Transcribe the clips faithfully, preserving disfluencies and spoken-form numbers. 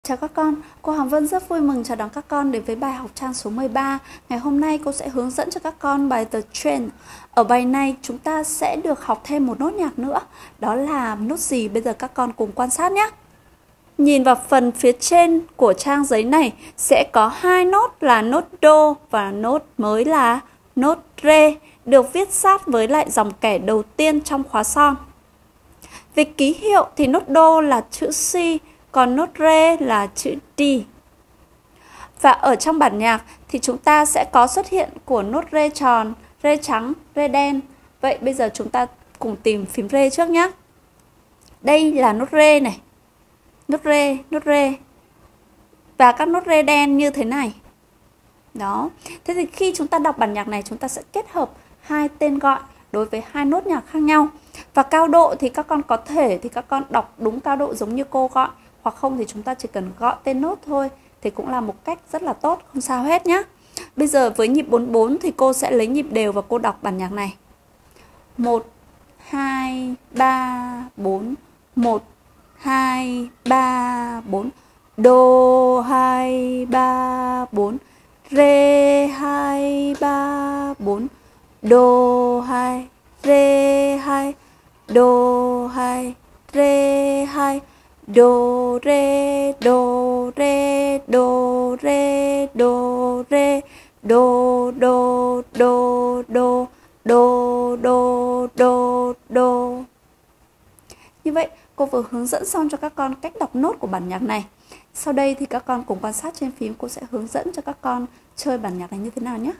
Chào các con, cô Hoàng Vân rất vui mừng chào đón các con đến với bài học trang số mười ba. Ngày hôm nay cô sẽ hướng dẫn cho các con bài The Train. Ở bài này chúng ta sẽ được học thêm một nốt nhạc nữa. Đó là nốt gì? Bây giờ các con cùng quan sát nhé. Nhìn vào phần phía trên của trang giấy này sẽ có hai nốt là nốt Do và nốt mới là nốt Re, được viết sát với lại dòng kẻ đầu tiên trong khóa son. Về ký hiệu thì nốt Do là chữ C, còn nốt Re là chữ D. Và ở trong bản nhạc thì chúng ta sẽ có xuất hiện của nốt Re tròn, Re trắng, Re đen. Vậy bây giờ chúng ta cùng tìm phím Re trước nhé. Đây là nốt Re này, nốt Re, nốt Re. Và các nốt Re đen như thế này. Đó. Thế thì khi chúng ta đọc bản nhạc này chúng ta sẽ kết hợp hai tên gọi đối với hai nốt nhạc khác nhau. Và cao độ thì các con có thể thì các con đọc đúng cao độ giống như cô gọi, hoặc không thì chúng ta chỉ cần gọi tên nốt thôi thì cũng là một cách rất là tốt, không sao hết nhé. Bây giờ với nhịp bốn bốn thì cô sẽ lấy nhịp đều và cô đọc bản nhạc này. một, hai, ba, bốn. một, hai, ba, bốn. Do hai, ba, bốn. Re hai, ba, bốn. Do hai, Re hai. Do hai, Re hai. Do re, do re, do re, do re, do do do do do do do do. Như vậy cô vừa hướng dẫn xong cho các con cách đọc nốt của bản nhạc này. Sau đây thì các con cùng quan sát trên phím, cô sẽ hướng dẫn cho các con chơi bản nhạc này như thế nào nhé.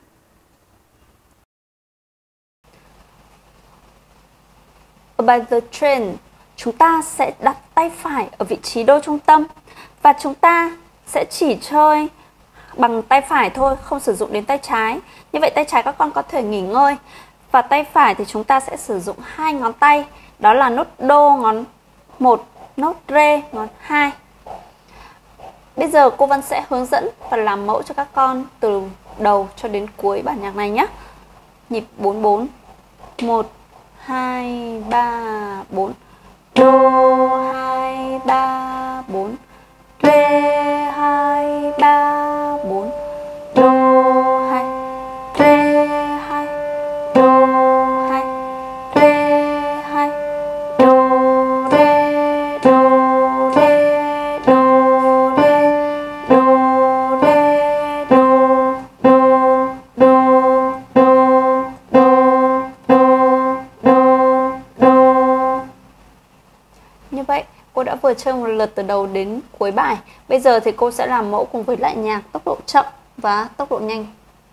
Ở bài The Train, chúng ta sẽ đặt tay phải ở vị trí đô trung tâm và chúng ta sẽ chỉ chơi bằng tay phải thôi, không sử dụng đến tay trái. Như vậy tay trái các con có thể nghỉ ngơi. Và tay phải thì chúng ta sẽ sử dụng hai ngón tay, đó là nốt đô ngón một, nốt rê ngón hai. Bây giờ cô Vân sẽ hướng dẫn và làm mẫu cho các con từ đầu cho đến cuối bản nhạc này nhé. Nhịp bốn bốn. một, hai, ba, bốn. Do hai, ba, bốn. Re hai, ba, bốn. Do hai, Re hai. Do hai, Re hai. Do re, do re, do re, do re, do, do, do, do, do, do, do. Như vậy, cô đã vừa chơi một lượt từ đầu đến cuối bài. Bây giờ thì cô sẽ làm mẫu cùng với lại nhạc tốc độ chậm và tốc độ nhanh.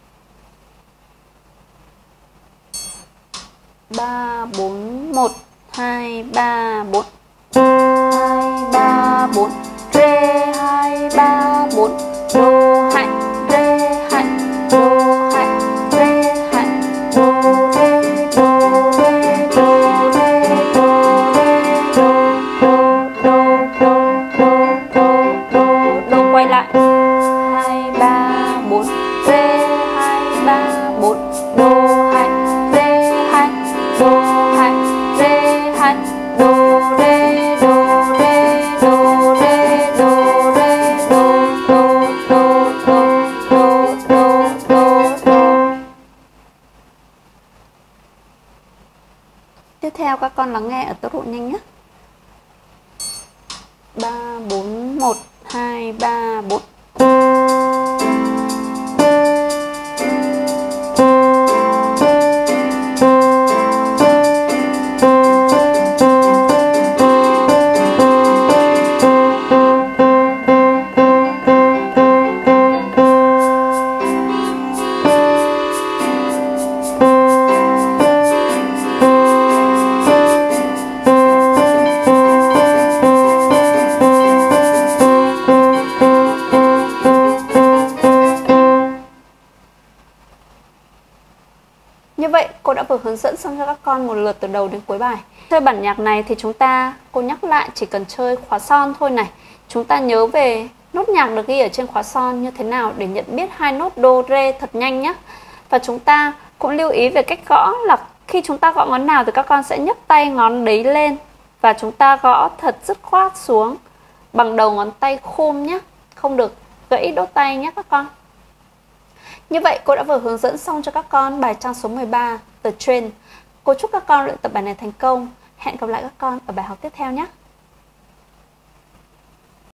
ba, bốn, một, hai, ba, bốn. hai, ba, bốn. Re, hai, ba, bốn. Do, hai, Re, hai. Do, hai, Re, hai. Do, re, do, re, do, re, do, re, do, do, do, do, do, do, quay lại. hai, ba, bốn. Re, hai, ba, bốn. Do, hai, Re, hai. Do, hai, Re, hai. Do, re, do, re, do, re, do, re, do, do, do, do, do, do, do. Tiếp theo các con lắng nghe ở tốc độ nhanh nhé. ba, bốn, một, hai, ba, bốn. Như vậy cô đã vừa hướng dẫn xong cho các con một lượt từ đầu đến cuối bài. Chơi bản nhạc này thì chúng ta, cô nhắc lại, chỉ cần chơi khóa son thôi này. Chúng ta nhớ về nốt nhạc được ghi ở trên khóa son như thế nào để nhận biết hai nốt do, re thật nhanh nhé. Và chúng ta cũng lưu ý về cách gõ là khi chúng ta gõ ngón nào thì các con sẽ nhấc tay ngón đấy lên và chúng ta gõ thật dứt khoát xuống. bằng đầu ngón tay khum nhé, không được gãy đốt tay nhé các con. Như vậy cô đã vừa hướng dẫn xong cho các con bài trang số mười ba, The Train. Cô chúc các con luyện tập bài này thành công. Hẹn gặp lại các con ở bài học tiếp theo nhé.